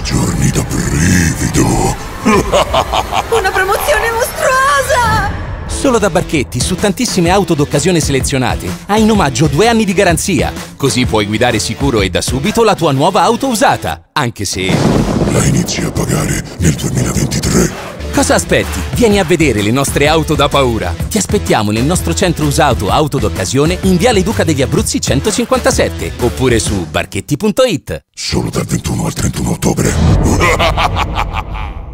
Giorni da brivido. Una promozione mostruosa! Solo da Barchetti, su tantissime auto d'occasione selezionate, hai in omaggio 2 anni di garanzia. Così puoi guidare sicuro e da subito la tua nuova auto usata, anche se... La inizi a pagare nel 2023. Cosa aspetti? Vieni a vedere le nostre auto da paura. Ti aspettiamo nel nostro centro usato auto d'occasione in Viale Duca degli Abruzzi 157 oppure su barchetti.it. Solo dal 21 al 31 ottobre.